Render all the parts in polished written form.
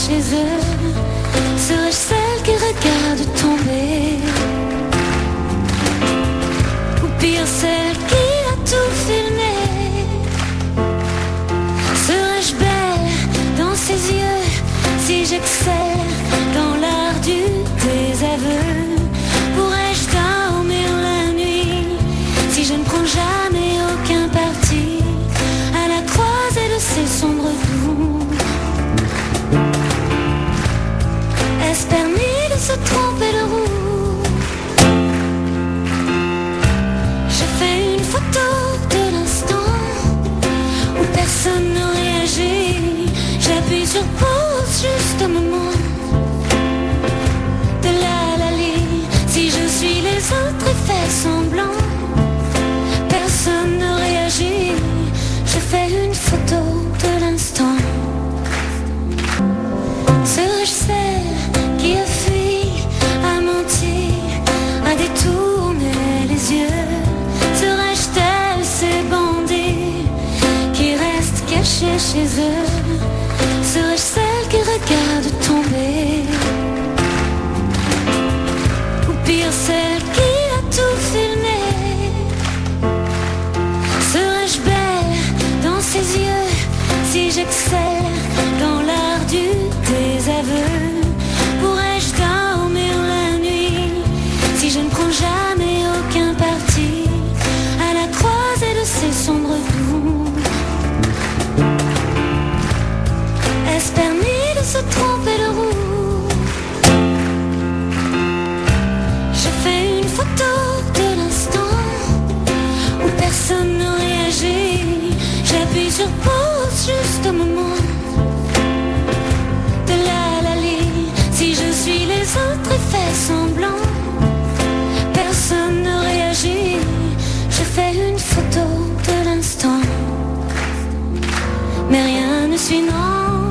chez eux? Serais-je celle qui regarde tomber? Ou pire celle qui a tout filmé? Serais-je belle dans ses yeux si j'excelle dans l'art du désaveu? Pourrais-je dormir la nuit si je ne prends jamais aucun parti à la croisée de ces sombres coups? Est-ce permis de se tromper de roue? Je fais une photo de l'instant où personne ne réagit. J'appuie sur pause juste au moment de la ligne. Si je suis les autres et fais semblant, personne ne réagit. Je fais une photo de l'instant. Serais-je celle qui a fui, a menti, a détourné les yeux? Serais-je telle ces bandits qui restent cachés chez eux? Serais-je celle qui regarde tomber? Ou pire celle qui a tout filmé? Serais-je belle dans ses yeux si j'excelle dans l'art du désaveu? Pourrais-je dormir la nuit si je ne prends jamais aucun parti à la croisée de ces sombres coups? Est-ce permis de se tromper de roue? Je fais une photo de l'instant où personne ne réagit. J'appuie sur pause juste au moment de la ligne. Si je suis les autres et fais semblant, personne ne réagit. Je fais une photo de l'instant, mais rien ne suit, non.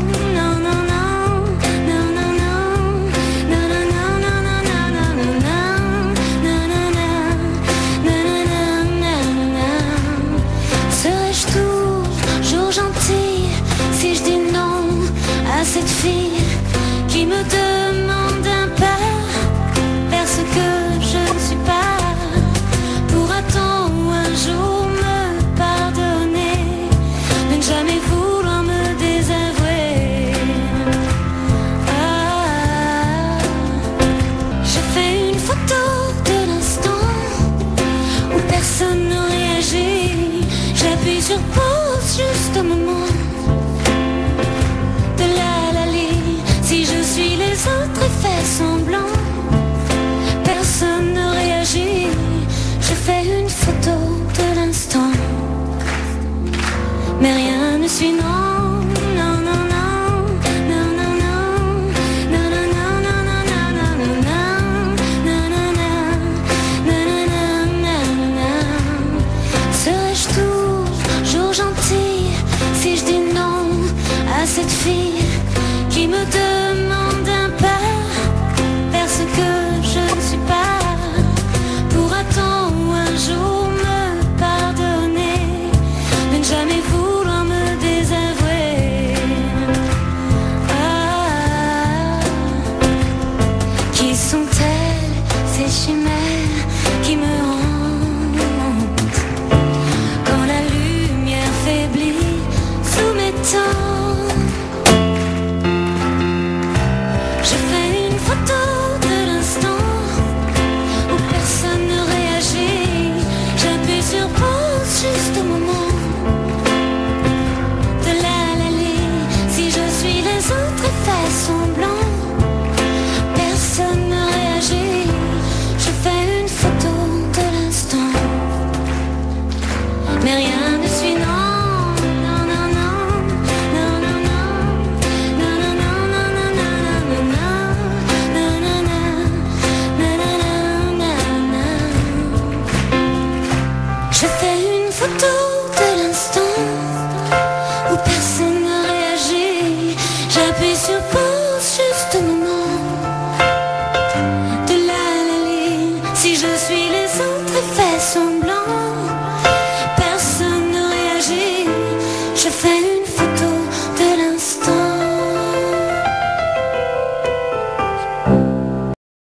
Cette fille qui me demande un pas vers ce que je ne suis pas, pourra-t-on un jour me pardonner de ne jamais vouloir me désavouer? Ah, je fais une photo de l'instant où personne ne réagit. J'appuie sur pause juste au moment les autres et fais semblant, personne ne réagit. Je fais une photo de l'instant, mais rien ne suit, non, non, non, non, non, non, non, non, non, non, non, non, non, non. Serais-je toujours gentille si je dis non à cette fille qui me demande un pas vers ce que je ne suis pas? Pourra-t-on un jour me pardonner de ne jamais vouloir me désavouer? Ah, qui sont-elles ces chimères qui me hantent quand la lumière faiblit sous mes temps? Juste au moment de la ligne. Si je suis les autres et fais semblant, personne ne réagit. Je fais une photo de l'instant, mais rien ne suit, non. Sur pause juste au moment de la ligne. Si je suis les autres et fais semblant,